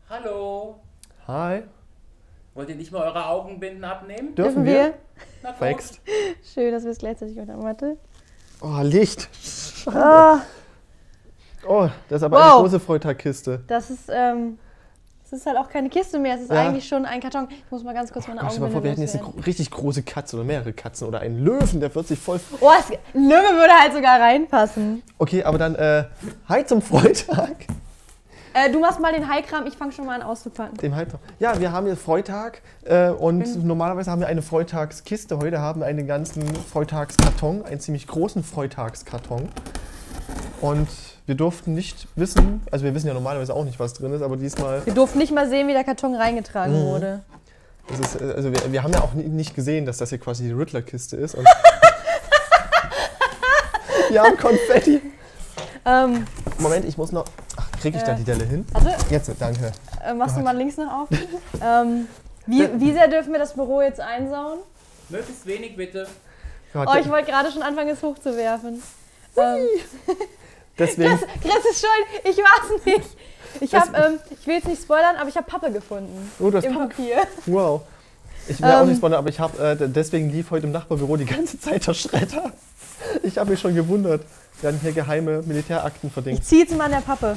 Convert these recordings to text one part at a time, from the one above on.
Hallo. Hi. Wollt ihr nicht mal eure Augenbinden abnehmen? Dürfen wir? Na gut. Flext. Schön, dass wir es gleichzeitig gemacht haben. Warte. Oh, Licht. Ah, Oh, das ist aber Wow. eine große Freitagkiste. das ist halt auch keine Kiste mehr. Es ist Ja. eigentlich schon ein Karton. Ich muss mal ganz kurz meine Stell dir mal Augenbinde vor, wir hätten jetzt eine loswerden. richtig große Katze oder mehrere Katzen oder einen Löwen, der wird sich voll... Oh, ein Löwe würde halt sogar reinpassen. Okay, aber dann, hi zum Freitag. Du machst mal den Heikram, ich fange schon mal an auszupacken. Dem Halbtag. Ja, wir haben jetzt Freitag und normalerweise haben wir eine Freitagskiste. Heute haben wir einen ganzen Freitagskarton, einen ziemlich großen Freitagskarton. Und wir durften nicht wissen, also wir wissen ja normalerweise auch nicht, was drin ist, aber diesmal, Wir durften nicht mal sehen, wie der Karton reingetragen wurde. das ist, also wir haben ja auch nicht gesehen, dass das hier quasi die Riddler-Kiste ist. Und wir haben Konfetti. Moment, ich muss noch, ach, kriege ich da die Delle hin? Also, Jetzt, danke. machst du mal links noch auf? Wie sehr dürfen wir das Büro jetzt einsauen? Möglichst wenig bitte. Gott, Oh, ich wollte gerade schon anfangen, es hochzuwerfen. deswegen, Chris ist schuld, ich war's nicht. Ich will jetzt nicht spoilern, aber ich habe Pappe gefunden. oh, das Im Pappe. Papier. Wow. Ich will auch nicht spoilern, aber ich habe deswegen lief heute im Nachbarbüro die ganze Zeit der Schredder. Ich habe mich schon gewundert. Wir hatten hier geheime Militärakten Ich verdingt. ziehe jetzt mal an der Pappe.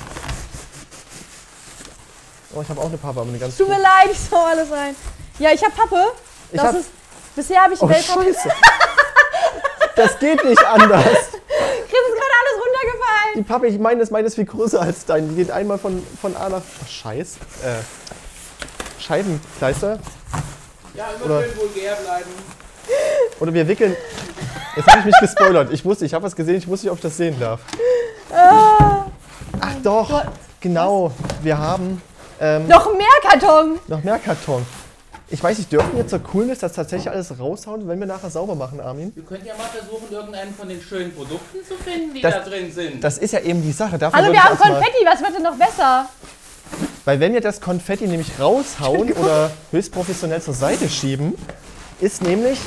Oh, ich habe auch eine Pappe, aber eine ganz Tut mir große. leid, ich sau alles rein. Ja, ich habe Pappe. Ich hab- Bisher habe ich Oh, Wellpappe. Scheiße. Das geht nicht anders. Chris ist gerade alles runtergefallen. Die Pappe, ich meine, meine ist viel größer als deine. Die geht einmal von A nach... Oh, Scheiß. Scheibenkleister. Ja, immer Oder- schön vulgär bleiben. Oder wir wickeln... Jetzt habe ich mich gespoilert. Ich habe was gesehen, ich wusste nicht, ob ich das sehen darf. Ah, Ach doch, genau. Wir haben noch mehr Karton. noch mehr Karton. Ich weiß nicht, dürfen wir zur Coolness das tatsächlich alles raushauen, wenn wir nachher sauber machen, Armin? Ihr könnt ja mal versuchen, irgendeinen von den schönen Produkten zu finden, die Das- da drin sind. Das ist ja eben die Sache. Dafür Hallo, würde wir ich haben erstmal- Konfetti. Was wird denn noch besser? Weil wenn wir das Konfetti nämlich raushauen oder höchst professionell zur Seite schieben, ist nämlich...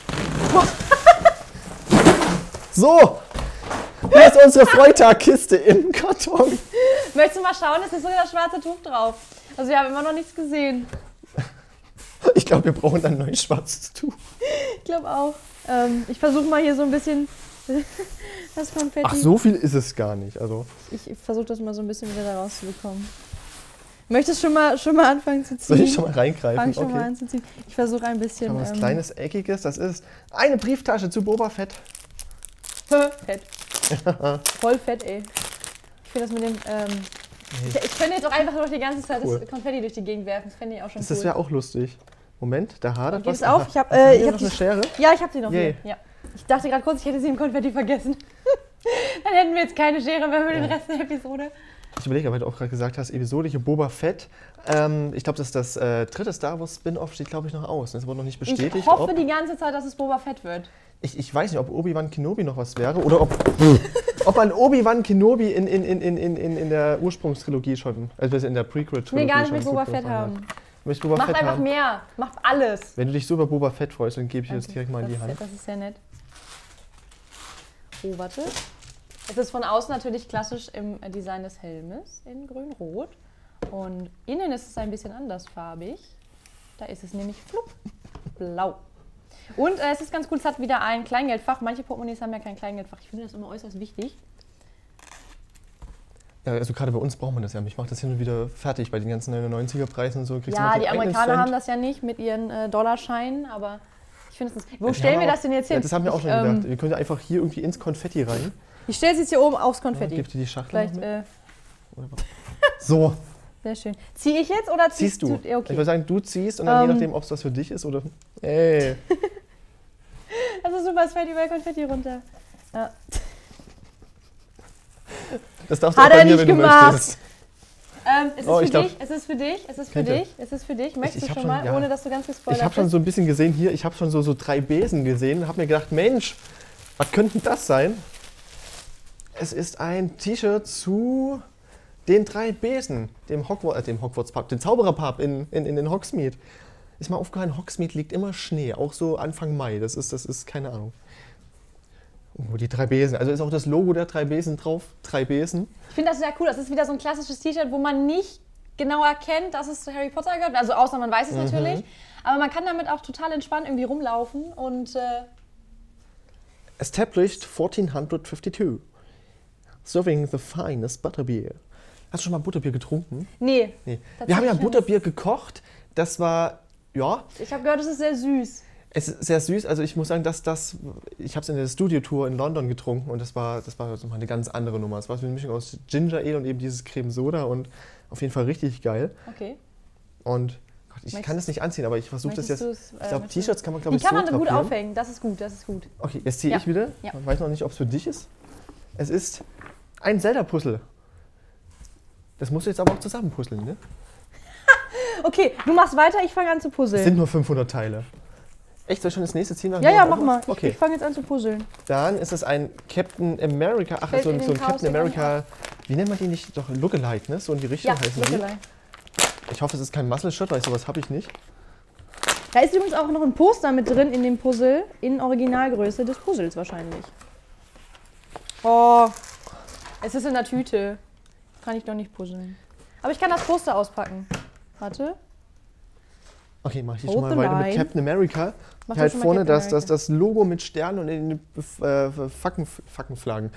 So! Hier ist unsere Freitagkiste im Karton. Möchtest du mal schauen? Es ist sogar das schwarze Tuch drauf. Also wir haben immer noch nichts gesehen. Ich glaube, wir brauchen dann ein neues schwarzes Tuch. Ich glaube auch. Ich versuche mal hier so ein bisschen das Konfetti. Ach, so viel ist es gar nicht. Also, Ich versuche das mal so ein bisschen wieder da rauszubekommen. Möchtest du schon mal anfangen zu ziehen? soll ich schon mal reingreifen? Fang schon mal Okay. an zu ziehen. Ich versuche ein bisschen. Aber was Kleines, Eckiges, das ist eine Brieftasche zu Boba Fett. Fett. Voll fett, ey. Ich finde das mit dem. Ich könnte jetzt auch einfach durch die ganze Zeit Cool. das Konfetti durch die Gegend werfen. Das fände ich auch schon Das cool. wäre auch lustig. Moment, da hadert Geht was. es auf? Aha. Ich hab, Hast du hier ich hab noch die- eine Schere? Ja, ich habe sie noch Yay. hier. Ja. Ich dachte gerade kurz, ich hätte sie im Konfetti vergessen. Dann hätten wir jetzt keine Schere mehr für den Rest der Episode. Ich überlege, weil du auch gerade gesagt hast, episodische Boba Fett. Ich glaube, das dritte Star Wars Spin-Off steht, glaube ich, noch aus. Das wurde noch nicht bestätigt. Ich hoffe ob, die ganze Zeit, dass es Boba Fett wird. ich weiß nicht, ob Obi-Wan Kenobi noch was wäre oder ob man Obi-Wan Kenobi in der Ursprungstrilogie schon, also in der Prequel-Trilogie Nee, gar nicht schon mit Boba so Fett drauf haben. hat. Möchtest Boba Macht Fett einfach haben? mehr. Macht alles. Wenn du dich so über Boba Fett freust, dann gebe ich dir das direkt mal in die Hand. Das ist sehr nett. Oh, warte. Es ist von außen natürlich klassisch im Design des Helmes in grün-rot. Und innen ist es ein bisschen andersfarbig. Da ist es nämlich flupp, blau. Und es ist ganz cool, es hat wieder ein Kleingeldfach. Manche Portemonnaies haben ja kein Kleingeldfach. Ich finde das immer äußerst wichtig. Ja, also gerade bei uns braucht man das ja. Ich mache das hin und wieder fertig bei den ganzen 99er-Preisen und so. Kriegst du Ja, noch die den eigenen Amerikaner Cent. haben das ja nicht mit ihren Dollarscheinen, aber ich finde es. Wo stellen wir das denn jetzt hin? Ja, das haben wir auch schon gedacht. Wir können ja einfach hier irgendwie ins Konfetti rein. Ich stelle es jetzt hier oben aufs Ja, Konfetti. gib dir die Schachtel Vielleicht, noch mit. Oder was? So, sehr schön. Ziehe ich jetzt oder ziehst du. Ja, okay. Ich würde sagen, du ziehst und dann je nachdem, ob es was für dich ist oder... Ey. Das ist super, es fällt überall Konfetti runter. Ja. Das darfst du Hat auch bei er mir, nicht wenn du gemacht. möchtest. Es ist Oh, für ich glaub- dich, es ist für dich, es ist für Könnte. dich, es ist für dich. Möchtest ich du hab schon schon- mal, ja. ohne dass du ganz gespoilert Ich habe schon so ein bisschen gesehen hier, ich habe schon so 3 Besen gesehen und habe mir gedacht, Mensch, was könnte das sein? Es ist ein T-Shirt zu den 3 Besen, dem Hogwarts-Pub, dem Zauberer-Pub in Hogsmeade. Ist mal aufgefallen, Hogsmeade liegt immer Schnee, auch so Anfang Mai, das ist keine Ahnung. Oh, die 3 Besen, also ist auch das Logo der 3 Besen drauf, 3 Besen. Ich finde das sehr cool. Das ist wieder so ein klassisches T-Shirt, wo man nicht genau erkennt, dass es zu Harry Potter gehört. Also außer man weiß es natürlich. Aber man kann damit auch total entspannt irgendwie rumlaufen und Established 1452. Serving the finest butterbeer. Hast du schon mal Butterbier getrunken? nee. Wir haben ja Tatsächlich Butterbier gekocht. Das war, ja, Ich habe gehört, es ist sehr süß. es ist sehr süß. Also ich muss sagen, ich habe es in der Studiotour in London getrunken und das war nochmal eine ganz andere Nummer. Es war so eine Mischung aus Ginger Ale und eben dieses Creme Soda und auf jeden Fall richtig geil. Okay. Und Gott, ich kann das nicht anziehen, aber ich versuche das jetzt. Ich glaube, T-Shirts kann man, glaube Die ich, kann so man gut drapieren. aufhängen. Das ist gut, das ist gut. Okay, jetzt ziehe Ja. ich wieder. Ja. Man weiß noch nicht, ob es für dich ist. Es ist ein Zelda-Puzzle. Das musst du jetzt aber auch zusammenpuzzeln, ne? Okay, du machst weiter, ich fange an zu Es puzzeln. sind nur 500 Teile. Echt, soll ich schon das nächste ziehen? Ja, mach mal. Okay. Ich fange jetzt an zu puzzeln. Dann ist es ein Captain America. Ach, Fällt so in ein den Chaos Captain der America. Wie nennt man die nicht? Doch, Lookalike, ne? So in die Richtung Ja, heißen die. Lookalike. Ich hoffe, es ist kein Muscle-Shot, weil sowas habe ich nicht. Da ist übrigens auch noch ein Poster mit drin in dem Puzzle, in Originalgröße des Puzzles wahrscheinlich. Oh, es ist in der Tüte. Kann ich doch nicht puzzeln. Aber ich kann das Poster auspacken. Warte. Okay, mache ich hier Hold schon mal the weiter mit line. Captain America. Mach Halt du schon mal vorne Captain das, das Logo mit Sternen und in den Fackenflaggen.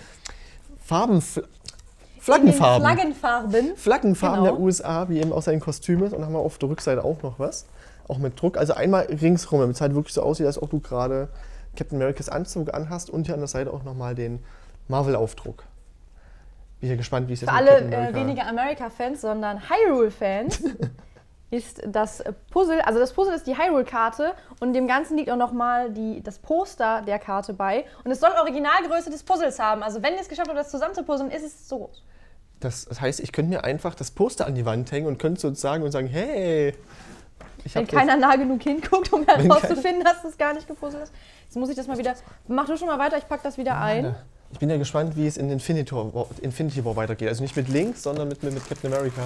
Flaggenfarben. Flaggenfarben. Flaggenfarben Genau. der USA, wie eben auch sein Kostüm ist. Und dann haben wir auf der Rückseite auch noch was. Auch mit Druck. Also einmal ringsrum, damit es halt wirklich so aussieht, als ob du gerade Captain Americas Anzug anhast und hier an der Seite auch nochmal den Marvel-Aufdruck. Bin ja gespannt, wie es jetzt Für mit alle Captain America... weniger America-Fans, sondern Hyrule-Fans ist das Puzzle, also das Puzzle ist die Hyrule-Karte und dem Ganzen liegt auch nochmal das Poster der Karte bei. Und es soll Originalgröße des Puzzles haben. Also wenn ihr es geschafft habt, das zusammenzupuzzeln, ist es so groß. Das heißt, ich könnte mir einfach das Poster an die Wand hängen und könnte sozusagen und sagen, hey, ich Wenn habe keiner nah genug hinguckt, um Wenn herauszufinden, dass es gar nicht gepuzzelt ist. Jetzt muss ich das mal wieder... Mach du schon mal weiter, ich pack das wieder ein. Ich bin ja gespannt, wie es in Infinity War weitergeht. Also nicht mit Link, sondern mit Captain America.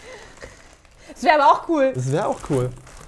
Das wäre aber auch cool. Das wäre auch cool.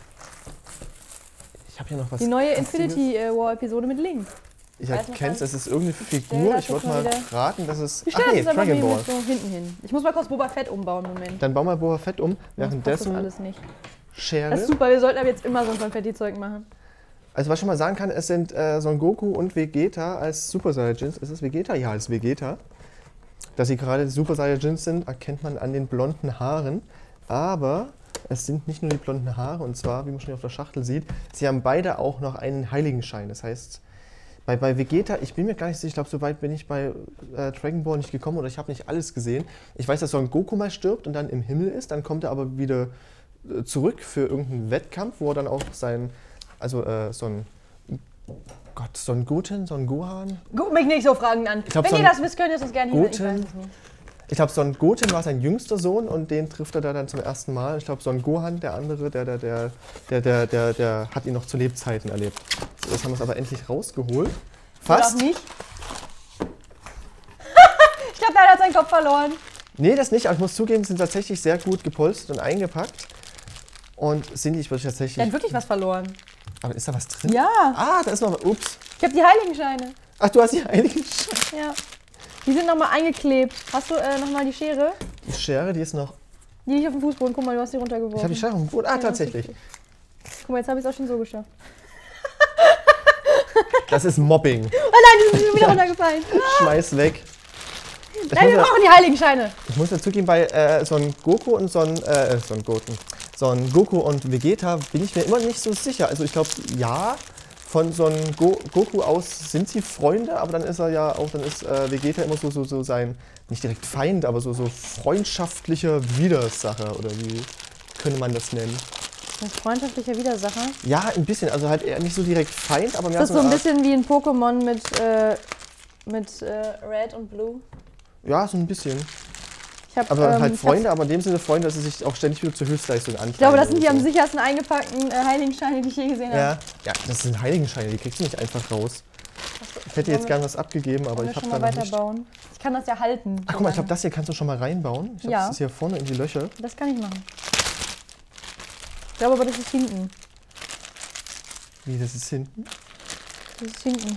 Ich habe hier noch was. Die neue Lustiges. Infinity War-Episode mit Link. Ich weiß noch erkenne es, gar es ist irgendeine stell Figur. das Ich jetzt wollte mal mal wieder- raten, dass es. Ich Ach stelle nee, das einfach Dragon mal Ball. so hinten hin. Ich muss mal kurz Boba Fett umbauen, Moment. Dann bauen wir Boba Fett um. Das passt Währenddessen alles nicht. Schere. Das ist super, wir sollten aber jetzt immer so ein Konfetti-Zeug machen. Also was ich schon mal sagen kann, es sind Son Goku und Vegeta als Super Saiyajins. Ist es Vegeta? Ja, als Vegeta. Dass sie gerade Super Saiyajins sind, erkennt man an den blonden Haaren. Aber es sind nicht nur die blonden Haare, und zwar, wie man schon hier auf der Schachtel sieht, sie haben beide auch noch einen Heiligenschein. Das heißt, bei Vegeta, ich bin mir gar nicht sicher, ich glaube, so weit bin ich bei Dragon Ball nicht gekommen oder ich habe nicht alles gesehen. Ich weiß, dass Son Goku mal stirbt und dann im Himmel ist, dann kommt er aber wieder zurück für irgendeinen Wettkampf, wo er dann auch Son Goten, Son Gohan. Guck mich nicht so Fragen an. glaub, Wenn so ihr ein das wisst, könnt ihr es uns gerne hier. Ich Guten- weiß es nicht. Ich glaube, Son Goten war sein jüngster Sohn und den trifft er da dann zum ersten Mal. Ich glaube, Son Gohan, der andere, der hat ihn noch zu Lebzeiten erlebt. So, jetzt haben wir es aber endlich rausgeholt. Oder auch Fast. nicht. Ich glaube, der hat seinen Kopf verloren. Nee, das nicht, aber ich muss zugeben, sind tatsächlich sehr gut gepolstert und eingepackt. Und sind die, ich würde Der hat tatsächlich. wirklich was verloren. Aber ist da was drin? Ja, Ah, da ist noch was. Ups. ich habe die Heiligenscheine. Ach, du hast die Heilige Ja. Die sind nochmal eingeklebt. Hast du nochmal die Schere? Die Schere, die ist noch. Die liegt auf dem Fußboden. Guck mal, du hast die runtergeworfen. Ich habe die Schere auf dem Boden. Ah, Ja, tatsächlich. Guck mal, jetzt habe ich es auch schon so geschafft. Das ist Mobbing. Oh nein, die sind schon wieder runtergefallen. Schmeiß weg. Ich Nein, wir muss, brauchen die Heiligenscheine. ich muss dazu geben, bei Son Goku und Son Goku und Vegeta bin ich mir immer nicht so sicher. Also ich glaube, ja, von Son Goku aus sind sie Freunde, aber dann ist er ja auch, dann ist Vegeta immer so sein, nicht direkt Feind, aber so freundschaftlicher Widersacher, oder wie könnte man das nennen? Ein freundschaftlicher Widersacher. Ja, ein bisschen, also halt eher nicht so direkt Feind, aber mehr Das ist so eine ein Art- bisschen wie ein Pokémon mit Red und Blue. Ja, so ein bisschen. Ich hab, Aber halt ich Freunde, aber in dem Sinne Freunde, dass sie sich auch ständig wieder zur Höchstleistung antreiben. Ich glaube, das sind die oder am so. sichersten eingepackten Heiligenscheine, die ich je gesehen habe. Ja, das sind Heiligenscheine, die kriegst du nicht einfach raus. Ich hätte jetzt gern was abgegeben, aber Wollen ich wir habe schon da mal noch nicht. weiterbauen? Ich kann das ja halten. Ach guck mal, ich glaube, das hier kannst du schon mal reinbauen. Ich glaube, Ja. das ist hier vorne in die Löcher. Das kann ich machen. Ich glaube aber, das ist hinten. Wie, das ist hinten? Das ist hinten.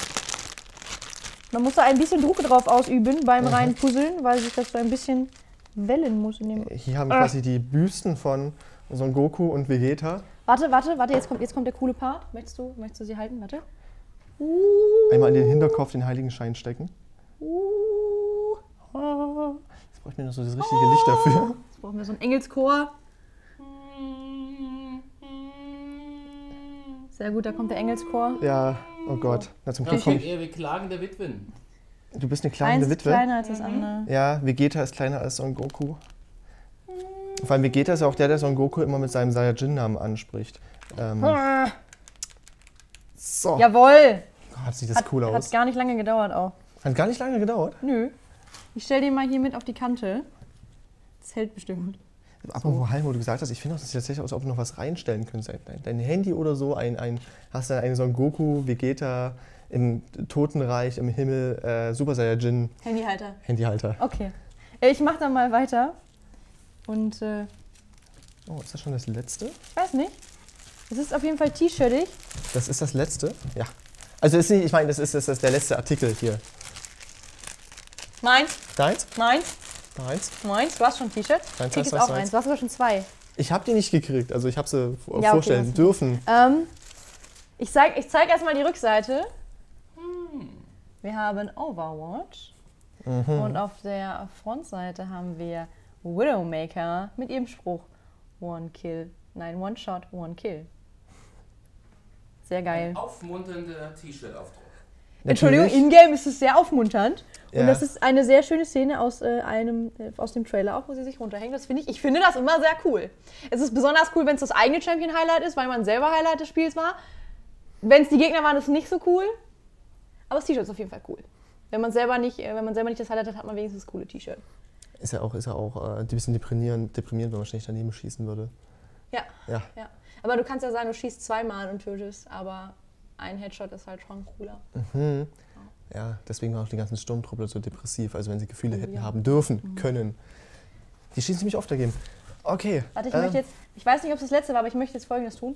Man muss da ein bisschen Druck drauf ausüben beim reinen Puzzeln, weil sich das so ein bisschen Wellenmus in dem... Hier haben wir quasi die Büsten von Son Goku und Vegeta. Warte, jetzt kommt der coole Part. Möchtest du sie halten? Warte. Einmal in den Hinterkopf den Heiligenschein stecken. Jetzt brauche ich mir noch so das richtige Licht dafür. Jetzt brauchen wir so einen Engelschor. Sehr gut, da kommt der Engelschor. Ja, oh Gott. Na, zum Glück Ich komm bin eher wie klagende Witwen. Du bist eine Eins klagende ist Witwe. kleiner als das andere. Ja, Vegeta ist kleiner als Son Goku. Vor allem Vegeta ist ja auch der Son Goku immer mit seinem Saiyajin-Namen anspricht. So. Jawohl! Gott, sieht das cool aus. Hat gar nicht lange gedauert auch. Hat gar nicht lange gedauert. Nö. Ich stell den mal hier mit auf die Kante. Das hält bestimmt. Apropos Halm, wo du gesagt hast, ich finde auch, das sieht tatsächlich aus, als ob du noch was reinstellen könntest. Dein Handy oder so, hast du einen Son Goku, Vegeta im Totenreich, im Himmel, Super Saiyajin Handyhalter. Handyhalter. Okay. Ich mach dann mal weiter. Und Oh, ist das schon das letzte? ich weiß nicht. Es ist auf jeden Fall t-shirtig. Das ist das letzte? Ja. Also ist nicht, ich meine, das ist der letzte Artikel hier. Meins, Deins? meins, Deins? meins. Du hast schon ein T-Shirt. Deins, Krieg jetzt deins, auch deins. eins. Du hast aber schon zwei. Ich habe die nicht gekriegt, also ich habe sie okay, vorstellen das- dürfen. Ich zeig erstmal die Rückseite. Wir haben Overwatch. Und auf der Frontseite haben wir Widowmaker mit ihrem Spruch One Shot, One Kill. Sehr geil. Aufmunternder T-Shirt-Aufdruck. Entschuldigung, Natürlich. in-game ist es sehr aufmunternd. Ja. Und das ist eine sehr schöne Szene aus dem Trailer auch, wo sie sich runterhängt. Ich finde das immer sehr cool. Es ist besonders cool, wenn es das eigene Champion-Highlight ist, weil man selber Highlight des Spiels war. Wenn es die Gegner waren, ist es nicht so cool. Aber das T-Shirt ist auf jeden Fall cool. Wenn man selber nicht das Highlight hat, hat man wenigstens das coole T-Shirt. Ist ja auch ein bisschen deprimierend, wenn man ständig daneben schießen würde. Ja. Ja. Ja. Aber du kannst ja sagen, du schießt zweimal und tötest, aber ein Headshot ist halt schon cooler. Ja, deswegen waren auch die ganzen Sturmtruppler so depressiv. Also wenn sie Gefühle hätten ja. haben dürfen, können. Die schießen ziemlich oft dagegen. Okay. Warte, ich weiß nicht, ob es das letzte war, aber ich möchte jetzt Folgendes tun.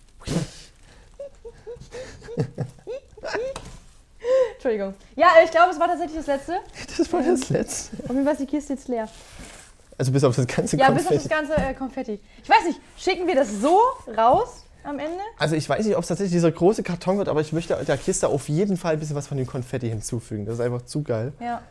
Entschuldigung. Ja, ich glaube, es war tatsächlich das letzte. Das war das letzte. Auf jeden Fall ist die Kiste jetzt leer. Also bis auf das ganze Ja, bis Konfetti. auf das ganze Konfetti. Ich weiß nicht, schicken wir das so raus am Ende? Also ich weiß nicht, ob es tatsächlich dieser große Karton wird, aber ich möchte der Kiste auf jeden Fall ein bisschen was von dem Konfetti hinzufügen. Das ist einfach zu geil. Ja.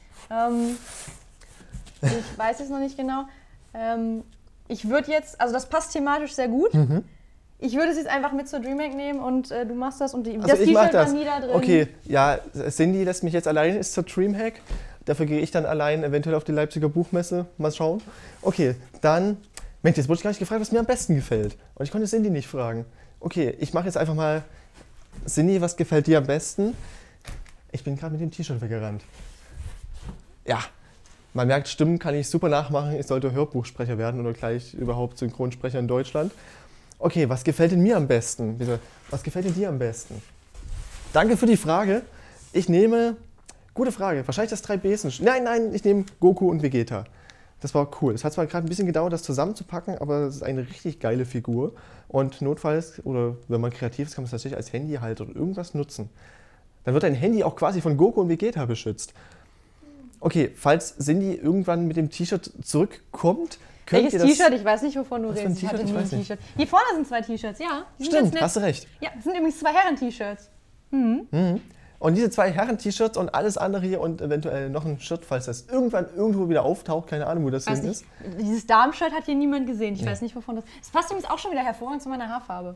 Ich weiß es noch nicht genau. Ich würde jetzt, also das passt thematisch sehr gut. Ich würde es jetzt einfach mit zur DreamHack nehmen und du machst das und das ich mach T-Shirt war das. nie da drin. Okay, ja, Cindy lässt mich jetzt allein, ist zur DreamHack. Dafür gehe ich dann allein eventuell auf die Leipziger Buchmesse. Mal schauen. Okay, dann... Mensch, jetzt wurde ich gar nicht gefragt, was mir am besten gefällt. Und ich konnte Cindy nicht fragen. Okay, ich mache jetzt einfach mal... Cindy, was gefällt dir am besten? Ich bin gerade mit dem T-Shirt weggerannt. Ja, man merkt, Stimmen kann ich super nachmachen. Ich sollte Hörbuchsprecher werden oder gleich überhaupt Synchronsprecher in Deutschland. Okay, was gefällt denn mir am besten? Bitte, was gefällt denn dir am besten? Danke für die Frage. Ich nehme... Gute Frage. Wahrscheinlich das 3Bs. Nein, ich nehme Goku und Vegeta. Das war cool. Es hat zwar gerade ein bisschen gedauert, das zusammenzupacken, aber es ist eine richtig geile Figur. Und notfalls, oder wenn man kreativ ist, kann man es tatsächlich als Handyhalter oder irgendwas nutzen. Dann wird dein Handy auch quasi von Goku und Vegeta beschützt. Okay, falls Cindy irgendwann mit dem T-Shirt zurückkommt, könnt Welches ihr das... T-Shirt? Ich weiß nicht, wovon du Was für ein redest. Ich hatte T-Shirt? Ich nie ein weiß nicht. T-Shirt. Hier vorne sind 2 T-Shirts, ja. Die sind Stimmt, ganz nett. hast du recht. Ja, das sind übrigens 2 Herren-T-Shirts. Und diese 2 Herren-T-Shirts und alles andere hier und eventuell noch ein Shirt, falls das irgendwann irgendwo wieder auftaucht, keine Ahnung, wo das Weiß hin nicht. ist. Dieses Darmshirt hat hier niemand gesehen. Ich weiß nicht, wovon das... Es passt übrigens auch schon wieder hervorragend zu meiner Haarfarbe.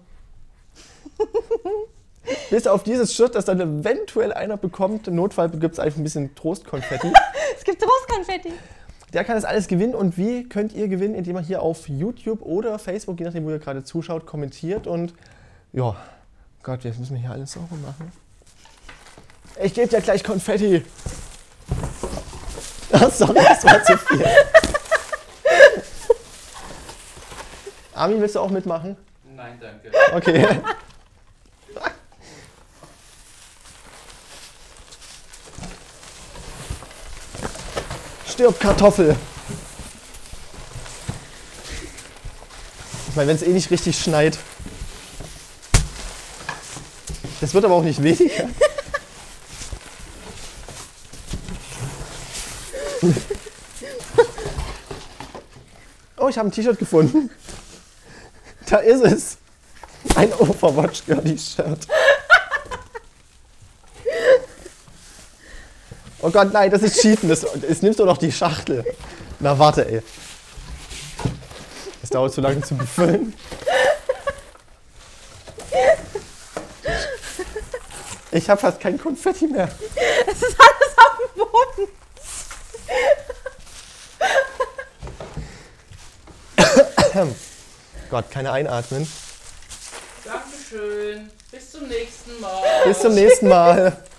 Bis auf dieses Shirt, das dann eventuell einer bekommt. Im Notfall gibt es einfach ein bisschen Trostkonfetti. Es gibt Trostkonfetti. Der kann das alles gewinnen. Und wie könnt ihr gewinnen? Indem ihr hier auf YouTube oder Facebook, je nachdem, wo ihr gerade zuschaut, kommentiert. Und ja, Gott, jetzt müssen wir hier alles sauber machen. Ich gebe dir gleich Konfetti. Ach, sorry, das war zu viel. Armin, willst du auch mitmachen? Nein, danke. Okay. Stirb, Kartoffel. Ich meine, wenn es eh nicht richtig schneit. Das wird aber auch nicht weniger. Oh, ich habe ein T-Shirt gefunden. Da ist es. Ein Overwatch Girlie-Shirt. Oh Gott, nein, das ist Cheaten. Jetzt nimmst du doch die Schachtel. Na, warte, ey. Es dauert zu lange zu befüllen. Ich habe fast kein Konfetti mehr. Es ist alles auf dem Boden. Gott, keine einatmen. Dankeschön. Bis zum nächsten Mal. Bis zum nächsten Mal.